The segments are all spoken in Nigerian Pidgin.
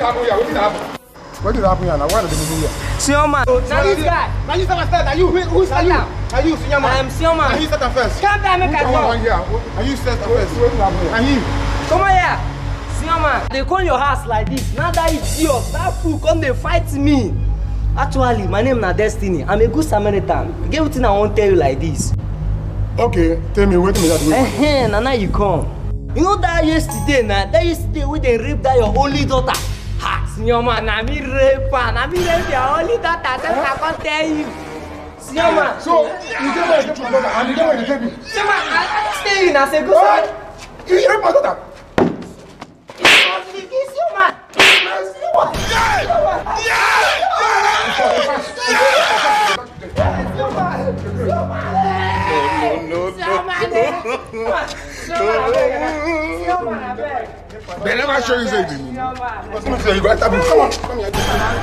happen here? What did happen here? Now why did they move here? Sioma. Now this guy. Now you start first. Are you? Who's are you? Are you Sioma? I am Sioma. Are you start first? Come back, make a go. Are you start first? What did happen here? Are you? Come on here. Sioma. They come your house like this. Now that idiot, that fool come they fight me. Actually, my name is Destiny. I'm a good Samaritan. Get what I want to tell you like this. Okay, tell me, wait a minute. Now you come. You know that yesterday, we they raped that your only daughter. Ha, Sioma, na me rape your only daughter. So I can't tell you. Sioma. So, you get where you get my daughter, and you get where you get me. Sioma, I stay in as a good son. You rape my daughter. Sioma. They never show you something. You got to come on. Come here.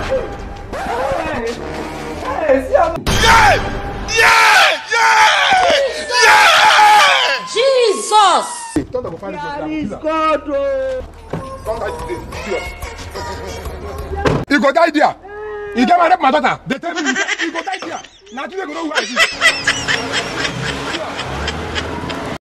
Jesus! Don't go find this God. Don't die today. You go die there. You get my daughter. They tell me you go die there. Now you go know who I is.